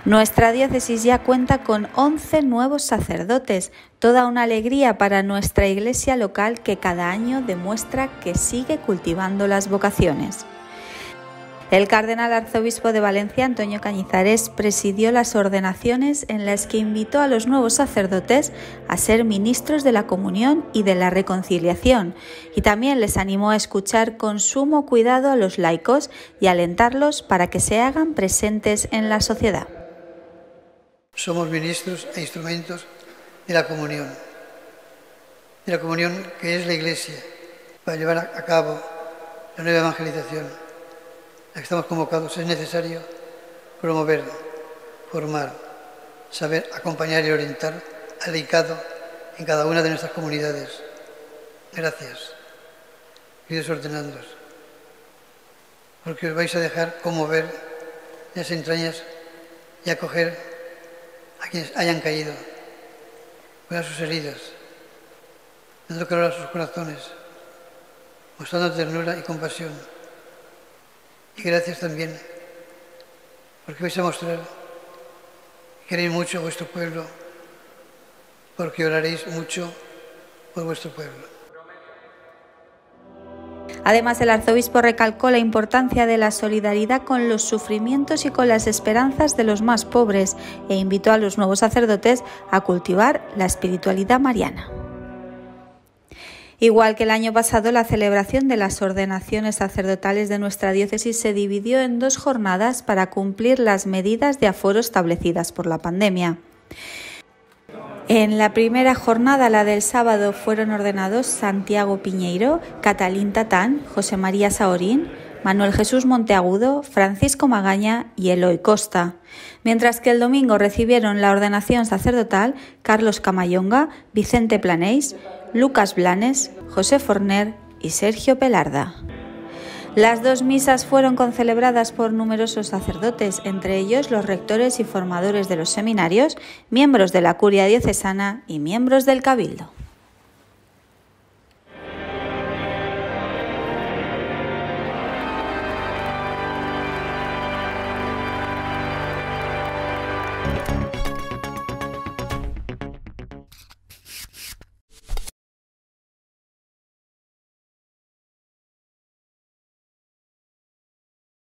Nuestra diócesis ya cuenta con 11 nuevos sacerdotes, toda una alegría para nuestra iglesia local que cada año demuestra que sigue cultivando las vocaciones. El cardenal arzobispo de Valencia, Antonio Cañizares, presidió las ordenaciones en las que invitó a los nuevos sacerdotes a ser ministros de la comunión y de la reconciliación, y también les animó a escuchar con sumo cuidado a los laicos y alentarlos para que se hagan presentes en la sociedad. Somos ministros e instrumentos de la comunión que es la Iglesia, para llevar a cabo la nueva evangelización a la que estamos convocados. Es necesario promover, formar, saber acompañar y orientar al laicado en cada una de nuestras comunidades. Gracias, queridos ordenandos, porque os vais a dejar conmover en las entrañas y acoger a quienes hayan caído, curar sus heridas, dando calor a sus corazones, mostrando ternura y compasión. Y gracias también, porque vais a mostrar que queréis mucho a vuestro pueblo, porque oraréis mucho por vuestro pueblo. Además, el arzobispo recalcó la importancia de la solidaridad con los sufrimientos y con las esperanzas de los más pobres e invitó a los nuevos sacerdotes a cultivar la espiritualidad mariana. Igual que el año pasado, la celebración de las ordenaciones sacerdotales de nuestra diócesis se dividió en 2 jornadas para cumplir las medidas de aforo establecidas por la pandemia. En la primera jornada, la del sábado, fueron ordenados Santiago Piñeiro, Catalín Tatán, José María Saorín, Manuel Jesús Monteagudo, Francisco Magaña y Eloy Costa, mientras que el domingo recibieron la ordenación sacerdotal Carlos Camayonga, Vicente Planeix, Lucas Blanes, José Forner y Sergio Pelarda. Las 2 misas fueron concelebradas por numerosos sacerdotes, entre ellos los rectores y formadores de los seminarios, miembros de la curia diocesana y miembros del cabildo.